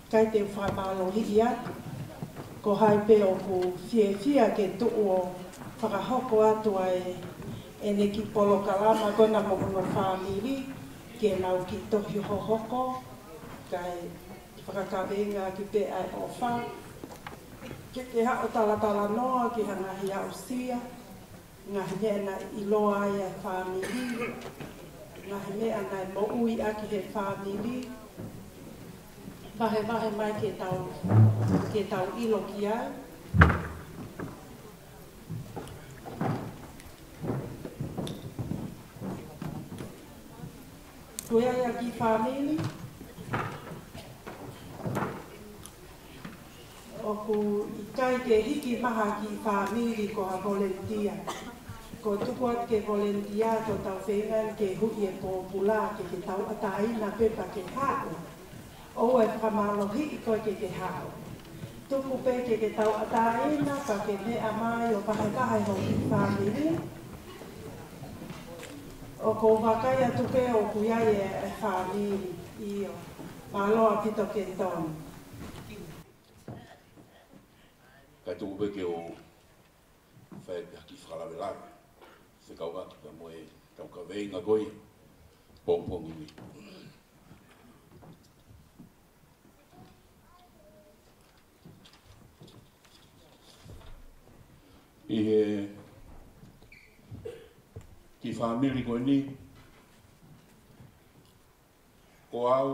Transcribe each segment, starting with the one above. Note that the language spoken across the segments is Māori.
kai te whaimalohi ia, ko hai pe o ku fia ke tuo whakahoko atu ai e ne ki polo kalama kona mokono whamiri, ke nau ki tohi hohoko, kai whakakawenga ki pe ai o wha, ke hao talatala noa ki hangahi au sia, ngahi mea na iloa ai a whamiri, ngahi mea na mo ui aki he whamiri, wahe mai ke tau ilo ki ai. Koe ai a ki whamiri, o ku i kai ke hiki maha ki whamiri ko a volentia. Ko tuku at ke volentia ko tau whengan ke hui e pōpula ke tau ataina pepa ke hao. O e whamalohi i koe ke hao. Tuku pe ke tau ataina pa ke mea mai o pahakahe ho ki whamiri. O ko wakai atu pe o kuiai e whamiri i o maloa pito ke tonu. Kai tuku pe ke o whae ki whakalawelare. Se kau atu ka moe kau ka veinga goi pōpongi ni. I he ki whamiri koe ni, ko au,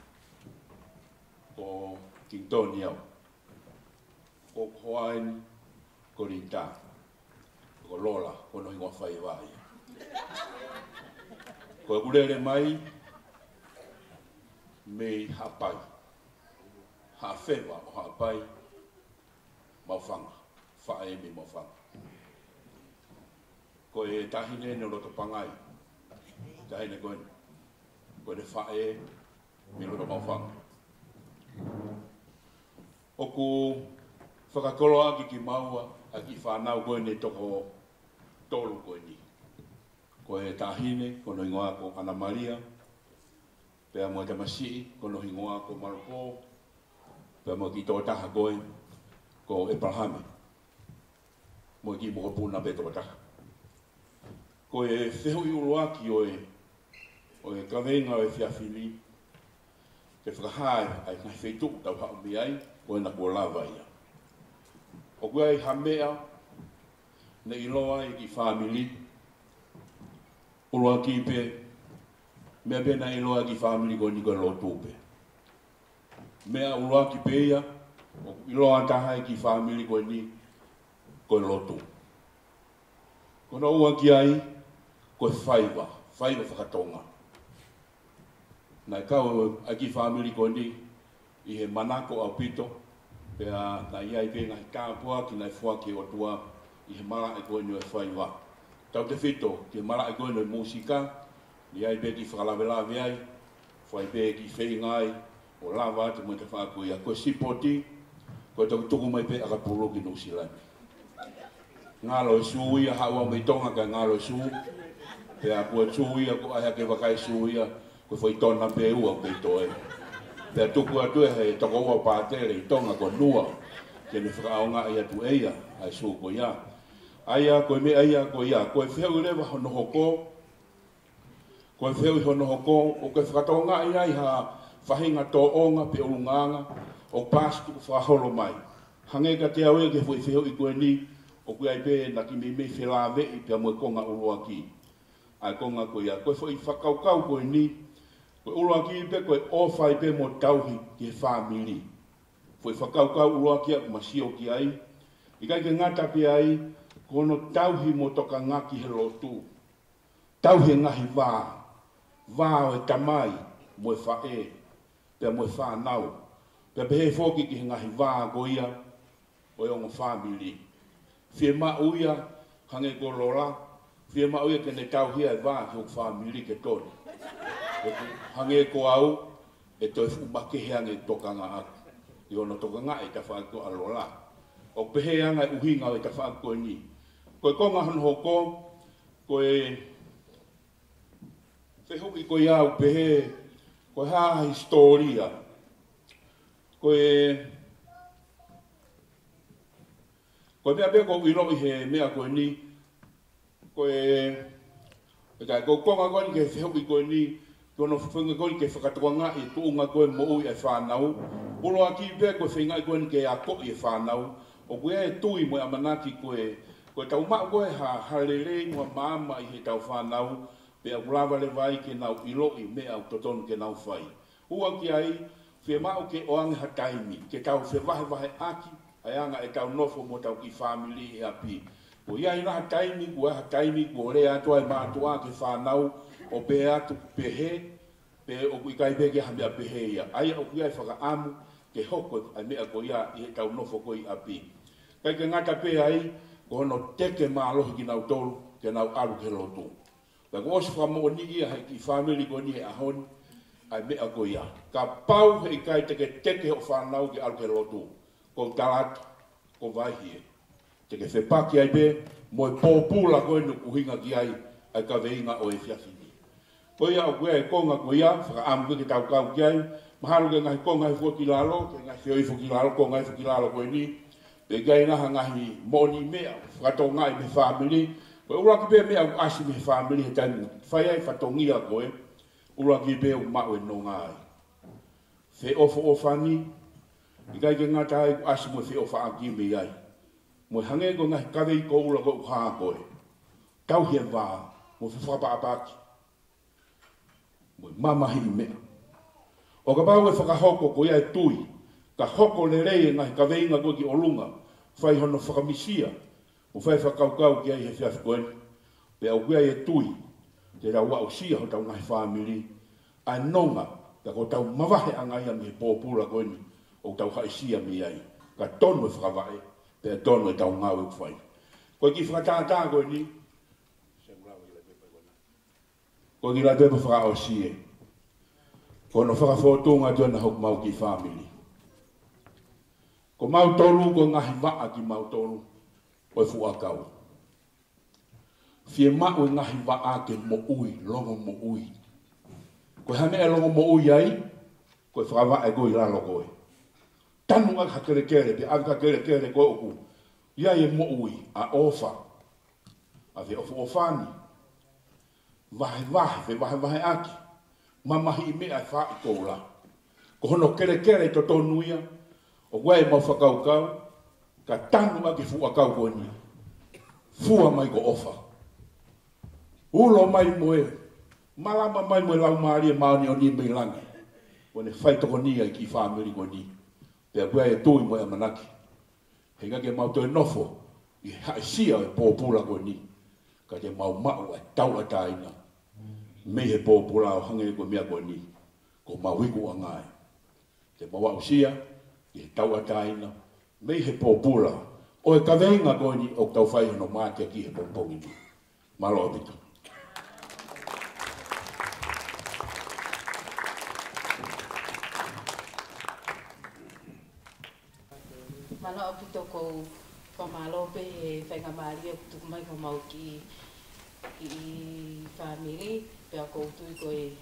ko King Tony au, ko Hoain, ko Rita, ko Lola, ko no ingoa whai wai. Ko e urere mai, me hapai, hawhewa o hapai, mauwhanga, whae me mauwhanga. Ko e tahine ne roto pangai, tahine koe ne whae me roto mauwhanga. O ku whakakolo aki ki maua, aki whanau koe ne toko tolu koe ni. Ko e tahine, kono ingoa ko Ana Maria, pea mo te masii, kono ingoa ko Maroko, pea mo ki tō taha koe, ko Ebrahame. Mo ki mo puna pe tō taha. Ko e whehu i uruaki o e kawenga o e whiawhiri, te whakahae ai ngai wheituku tau hao mi ai, o e na kua lawa ia. O kua ai hamea, ne iloa i ki whamili, uruaki pe, mea pena iloa ki whamili ko ni koe lo tūpe. Mea uruaki pe ia, o iloa taha i ki whamili ko ni koe lo tūpe. Kono ua ki ai, koe whaiwa whakatonga. Nai kau a ki whamili ko ni, i he manako au pito, pea na iai pe ngai kāpua ki nai whuaki o tua, i he mara e koe ni e whaiwa. Tau te whito, ki mara e koe ni musika, ni ai pe ki whakalawelawe ai, whai pe ki whaingai, o lawa te mo te whakui a koe sipoti, koe tau tuku mai pe aka puro ki Nusilani. Ngalo e suia, haua mai tonga ka ngalo e suu, pea kua suia, ko aia ke wakai suia, ko foi tona pe ua pe toe. Pea tuku atu e he toko ua pātere i tonga ko nua, ke ne whakaonga ia tu eia, ai suu ko ia. Aia, koe me aia, ko ia, koe wheu lewa hono hoko, koe wheu i hono hoko, o koe whakatonga ia i ha whahinga tō onga pe urunganga, o pāstu ku whaholo mai. Hange ka te aue ke fui wheu i koe ni, o koe ai pe na ki me whelawe i pia moe konga urua ki. Ai konga koe ia, koe fui whakaukau koe ni, koe urua ki pe koe ofai pe mo tauhi ki he whamiri. Fui whakaukau urua ki a masio ki ai, i kai ke ngata pe ai, kono tauhi mo toka ngaki he lotu. Tauhi ngahi vā o e tamai, mo e whae, pia mo e whanau. Pia pehe whoki ki he ngahi vā ko ia, o e ongo whamiri. Fie ma uia, hange ko lola, fie ma uia ke ne tauhia e vā ki o whamiri ke toni. Hange ko au, e toi fumake he ange toka ngā aku. I ono toka ngā e ta whaako a lola. O pehe anga e uhinga o e ta whaako ni. Koe konga hon hoko, koe whehoki koe au pehe, koe haa historia. Ko mea be ko ilo he mea ko ni ko ka ko konga ko ni ke feu ko ni ko no funga ko ke whakatoanga e tuunga ko mo e whanau ulo aki be ko whinga ko ni ke a ko e whanau o koe e tui mo amanaki ko tau maa koe ha halele ngua maama i he tau whanau pe a ulawa le vai ke nau ilo i mea au totonu ke nau whai ua ki ai whe mao ke oange ha taimi ke tau whe wahe aki ai anga e tau nofo mo tau ki whamili e api ko iai na ha taimi ko rea atua e maatua ke whanau o pe atu pehe pe o kui kai peke ha mea pehe ia ai o kui ai whaka amu ke hoko ai mea ko ia i he tau nofo ko i api kai ke ngata pe ai ko hono teke maalohi ki nau tolu ke nau alu ke lotu ka ko osi whamo ni ia hai ki whamili ko ni he ahoni ai mea ko ia ka pau hei kai teke o whanau ke alu ke lotu ko talata ko vaihie teke whepaki ai pe mo e pōpula koe no kuhinga ki ai ai ka veinga o e fiafini ko ia o koe e konga ko ia whaka amu ke tau kau ki ai maharu ke ngahi konga he fuki lalo ke ngahi whioi fuki lalo ko ngahi fuki lalo koe ni pe gai naha ngahi moni mea whakatonga i me whamili koe ura ki pe mea u asi me whamili he taimu whai ai whatongia koe ura ki pe u mau e no ngai whe ofo o whani i gai ke ngata ai u asi mo whe ofo a ki me ai mo hange ko ngahi kawe i ko ura ko uha koe tau hia wā mo whi whapa apaki mo mamahi i mea o ka pau e whakahoko ko ia e tui ka hoko le rei ngahi ka veinga koe ki olunga whai hono whakamisia o whai whakaukau ki ai he whiawhi koe pe au kia e tui te rau wau sia ho tau ngahi whamiri a nonga ka ko tau mawahe angai a me pōpura koe ni o tau haisia mi ai ka tonu e whakawai pe tonu e tau ngau e whai koe ki whakatātā koe ni koe ki la pepa whakao sie ko no whakawhotunga tuana hok mau ki whamiri ko mau tolu ko ngahi maa ki mau tolu o e fuakau. Fie mau e ngahi waa ke mo ui, longo mo ui. Ko hane e longo mo ui ai, ko e whakawa e goi lalo koe. Tanu ak hakere kere, pe ak hakere kere koe oku. Ia e mo ui, a ofa. A fe ofu ofani. Vahe aki. Mamahi i mea e wha i koula. Ko hono kere kere to tonuia, o wai mau whakaukau, ka tanu ake fuakau koe ni. Fua mai ko ofa. Ulo mai moe, malama mai moe lau maari e maoni o ni mei langi. Kone whai toko ni ai ki whamiri ko ni. Pea kua e tui moe a manaki. He ngake mau toi nofo, i haisia e pōpula ko ni. Ka te mau mau e tau a taina. Mei he pōpula o hange ko mea ko ni. Ko mau hiku a ngai. Te mau au sia, i tau a taina. Mei he pōpula. O e kaweinga ko ni o tau whai hono mātia ki he pōpongi ni. Malo apito. Mana apito ko pamalope e whainga maria tuku mai ko mau ki family pea ko tui ko e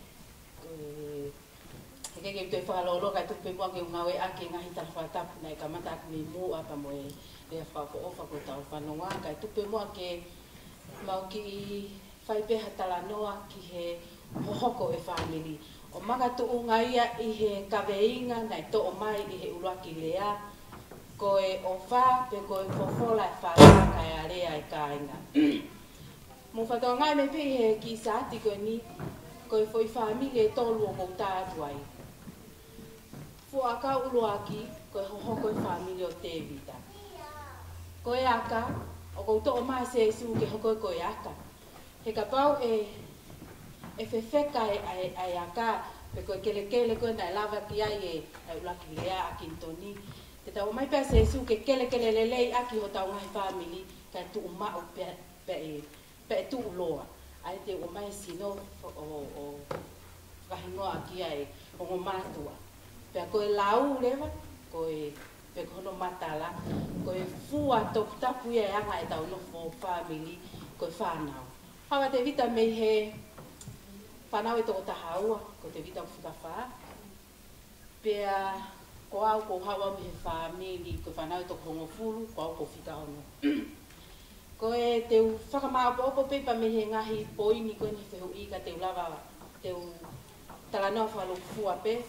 he ke tui whakalolo kai tupe mua ke ungawe ake ngahi tawhatapu nei ka mata aku me mu apa mo e whako ofa ko tau whanonga kai tupe mua ke mau ki whaipe hatala noa ki he hohoko e family o maga tu ungaia i he kaweinga nei to o mai i he uruaki lea ko e ofa pe ko e fofola e whala kai a rea e kāinga. Mo whatoa ngai me pe he ki saati ko ni ko e foi whamile e tolu o mou tātuai. Fua aka uruaki ko e hohoko e whamile o te vita. Ko e aka o kouto o mai se su ke hoko ko e aka. He ka pau e whewheka e aka pe ko e kele ko e nai lava ki ai e ulaki lea a kintoni. Te tau mai pea se su ke kele lelei aki ho tau ngai family ka tu umau pe tu uloa. Ai te o mai sino o kahingoa aki ai o ngo matua. Pea ko e lau lewa, ko e pe kono matala, ko e fua tapu ia anga e tau no fo family, ko e whanau. Hawa te vita mei he whanau e toko tahaua, ko te vita uwhika wha. Pea ko au ko hawa me family ko whanau to kongo fulu ko au ko whika ono. Ko e te whakamau po opo pepa me he ngahi poini ko ni whehu i ka te ulawa te talanoa whalo fua pe.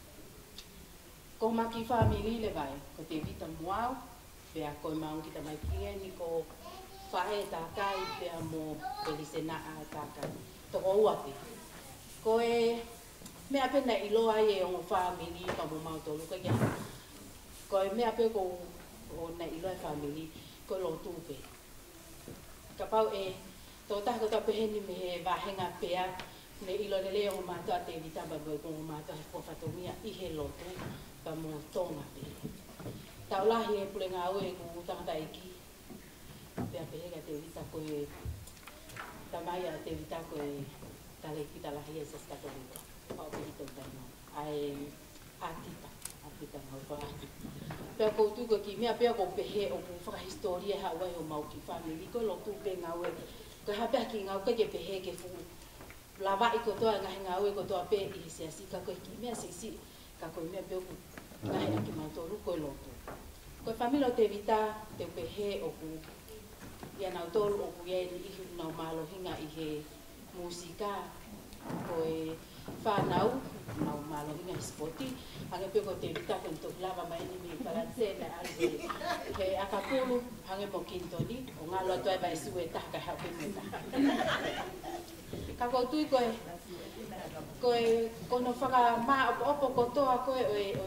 Ko maki family le vai ko te vita muau pea ko maung kita mai kia ni ko whae tākai pea mo pelisena a tākai. Toko uape. Ko e mea pena iloa e o family pa mo mau tolu ka kia. Ko e mea pe ko o na iloa family ko lo tupe. Ka pau e tō taha ko ta peheni me he wahenga pea ne ilo ne leo mātua te vitamba boi ko mātua he pofatomia i he lotu pa mo tonga pe. Tau lahi e pule ngā ue ku tangata iki. Pea pehega te vita ko e tamaya te vita ko e tale kita lahi e sas katolika. Pau pehito tano. Ai atipa. Atipa ngau ko atipa. Pea ko tu ko ki mea pea ko pehe o ku whakahistoria hawai o mau ki family ko lo tu pe ngau e. Ko hapea ki ngau ke pehe ke fu. Lava i ko toa ngahi ngau e ko toa pe i se asika ko ki mea sisi. Ka ko mea pea ku ngahi na ki mau toru ko lo tu. Ko family o te vita te pehe o ku ia nau tolu o ku ia i nau malo hinga i he musika. Ko e whanau nau malo hinga i spoti. Hange pe ko te vita ko nto lava mai ni mi palatse na alze. He akapulu hange mo kintoni. O ngalo atoa ba isu e taka hape me taha. Ka ko tui koe kono whaka maa opo kotoa koe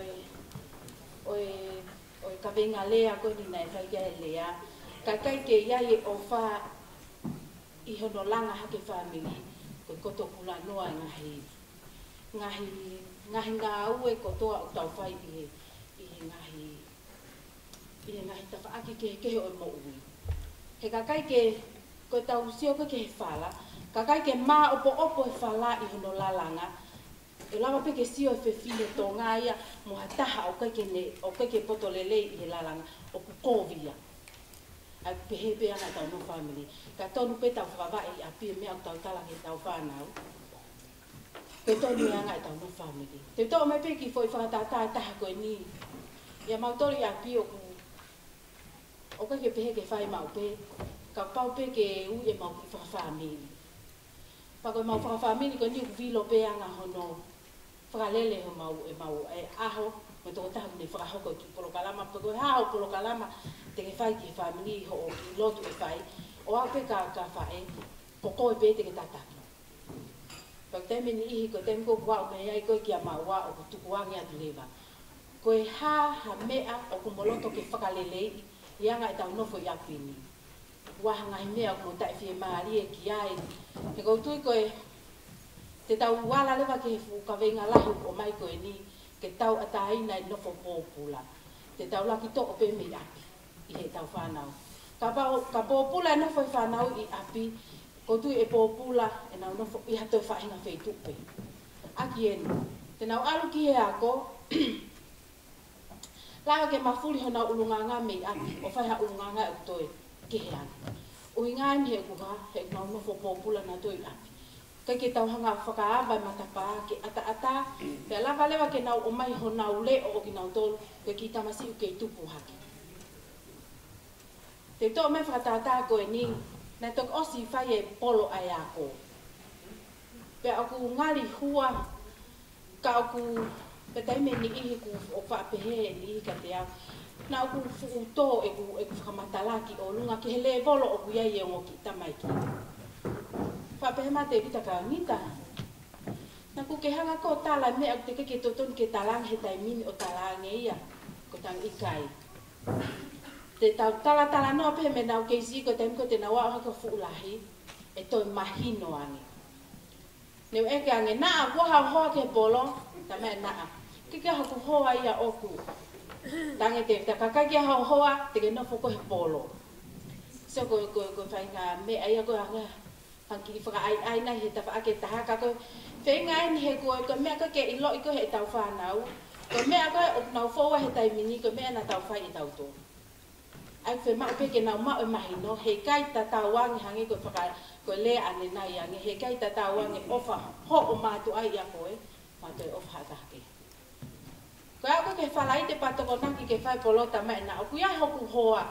oe ka venga lea koe ni nai whai kia e lea. Ka kai ke iai o wha i hono langa hake family koe koto kula noa ngahi ngā ue kotoa o tau whai i he ngahi ta whaaki ke o mo ui. He ka kai ke koe tau sio koe ke he whala. Ka kai ke mā opo e whala i hono lalanga. E lawa pe ke sio e whewhine tō ngā ia mo ha taha o kai ke poto lele i he lalanga o ku kōwia. Ai pehe pe anga tau no family. Ka tonu pe tau whawai i api mea o tau talangi tau whanau. Pe tonu e anga i tau no family. Te tō mai pe ki fwoi whakatata e taha koe ni. Ia mautori i api o kai ke pehe ke whai mau pe. Ka pau pe ke ui e mau ki whakafamili. Pako mau whakafamili ko ni vilo pe anga hono whakalele ho mau e aho me tō taha ne whakahoko ki polokalama pako e hao polokalama te ke whai ki famili ho o ki lotu e whai o au pe ka whai koko e pe te ke tataki. Pako teme ni ihi ko teme ko kua o me iai koe ki a maua o ko tukuangi atu lewa. Ko e ha mea o ko moloto ke whakalele i anga e tau nofo i apini. Wahanga i mea ko tai fie maari e ki ai. He koutui koe, te tau wala lewa ke he ka venga lahu o mai koe ni, ke tau ataina i nofo pōpula. Te tau laki to o pe me i api, i he tau whanau. Ka pōpula e nofo i whanau i api, koutui e pōpula e nau nofo i hato e whahinga whei tupe. Aki enu, te nau alu ki he ako, lawa ke mafuli hona ulunganga me i api, o whaiha ulunganga e kutoe. Ui ngāi he kuha, he ngau nofo pōpula na tui api. Kai ke tau hanga whakaaba matapa ke ata. Pea lava lewa ke nau o mai ho nau le o ki nau tolu, ke ki tamasi u ke tupu haki. Te tō me whakatata koe ni, nai tok osi whai e polo ai ako. Pea aku ngali hua, ka aku petaime ni ihi ku o whaapehe ni ihi ka te au. Na aku futo e ku whakamatalaki o lunga ki he le volo o ku iai e ngoki tamaiki. Whapehe mate vita ka ngita. Na ku ke hanga ko tala me aku te keke toton ke talang he taimini o talang e ia. Ko tang ikai. Te tau tala noa pehe me nau keisi ko taim ko te nawa o haka fuulahi. E toi mahino ange. Neu eke ange naa waha hoa ke polo. Tame naa. Keke haku hoa ia oku. Tange te kakaki a hoa te ke nofo ko he polo. So ko whainga me ai a ko anga hanki whaka ai nai he ta whaake taha ka ko whainga ai ni he ko mea ka ke ilo i ko he tau whanau. Ko mea ko he nau whaua he taimini ko mea na tau whai i tau tō. Ai whai mau peke nau mau e mahino he kai ta tau wangi hangi ko whaka ko lea ane nai ange he kai ta tau wangi ofa ho o mātu ai a koe mātu e ofa hata hake. Ko ako ke falai te patoko naki ke fai polota mai na o kuia hoku hoa.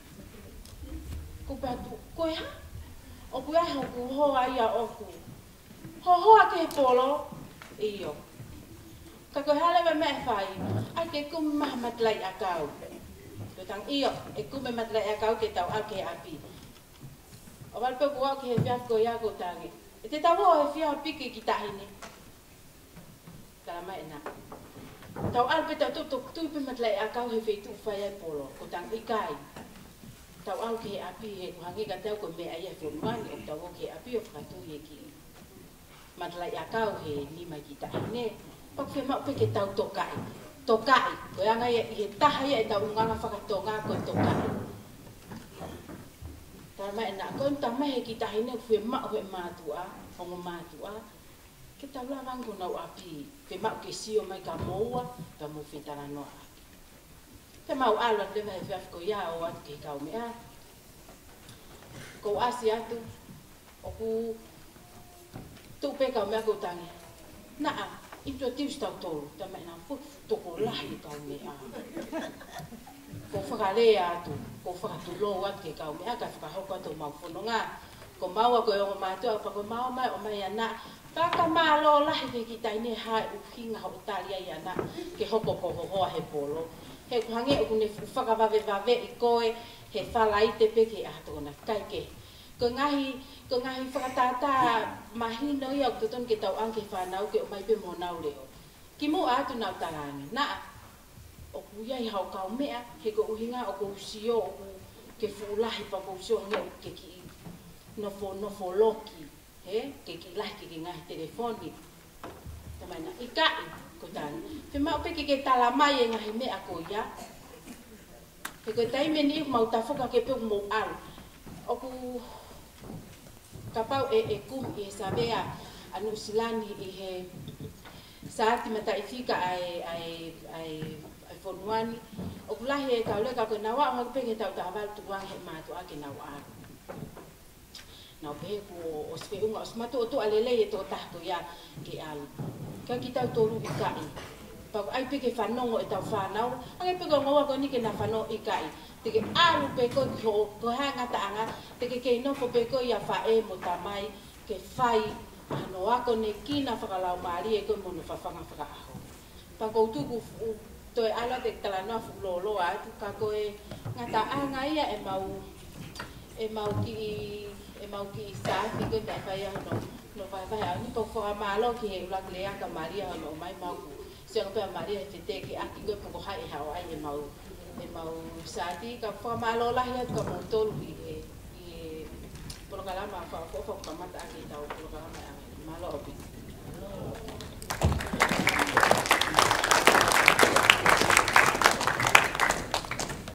Ku patu ko ya. O kuia hoku hoa ia oku. Ho hoa ke polo iyo. Ka ko hale me fai. Ai ke kum mahmat lai akau. Ko tang iyo e kum mahmat lai akau ke tau ake api. O wal pe ko ke fia ko ya ko tangi. E te tau he fia piki ki tahine. Kala mai na. Tau al pe tau tu pe mat lai akau he feitu fai ai polo. Ko tang ikai. Tau au ke api he ko hangi ka tau ko me ai fe mani o tau ke api o fa tu ye ki. Mat lai akau he ni mai ki tahine. Pak fe ma pe ke tau tokai. Tokai. Ko anga ye taha ye tau nganga whakatonga ko tokai. Tama na ko tama he kita hine fe ma he matua o matua ke tau la mango na api fe ma ke sio mai ka moa ka mo fitana no te mau ala de vai fa ko ya o at ke ka me a ko asia tu o ku tu pe ka me ko tangi na a introduce tau to tama na fu to ko la ka me a ko whakalea atu, ko whakatulo wat ke kau mea, ka whakahoko atu mau whanonga. Ko maua ko e o mātua, pa ko mau mai o mai ana, paka mālo lahi ke ki taine hae uhinga ho italia i ana, ke hoko ko hohoa he polo. He kuhange o kune whakawave i koe, he whalai te peke a hatona kai ke. Ko ngahi whakatata mahino i au tuton ke tau anke whanau ke o mai pe monau leo. Ki mo atu nau tarangi, naa, o kuia i hau kau mea, he ko uhinga o ko usio o ke fuulahi pa ko usio nge o ke ki nofo loki, he, ke ki lahi ke ngahi telefoni. Tamai na ikai, ko tani. He mau peke ke talamai e ngahi mea ko ia. He ko taime ni mau tafoka ke peu mou alu. O ku kapau e kum i sabea anu silani i he saati mata i fika ai fonuani o kulahi e tau leka ko nawa o penge tau tawal tuang he matu ake nawa na pe ko o spe unga os matu to alele e to tahto ya ke al ka kita tolu ikai pa ai peke fanongo e tau fanau ai peke ngoa ko ni ke na fano ikai te ke alu pe ko ko hanga taanga te ke no fo pe ko ya fa e motamai ke fai ano ako ne kina whakalau maari e koe mono whawhanga whakaaho. Pa kou tuku toi ala te talanoa whulolo atu ka koe ngata anga ia e mau ki i sāti koe te whai ano no whai au ni pau whakamalo ki he ulak lea ka maari ano mai mau ku. Sianga pia maari e white ki aki koe poko hai hao ai e mau sāti ka whakamalo lahi atu ka mau tolu i he polokalama whakafofa kamata aki tau polokalama malo opi.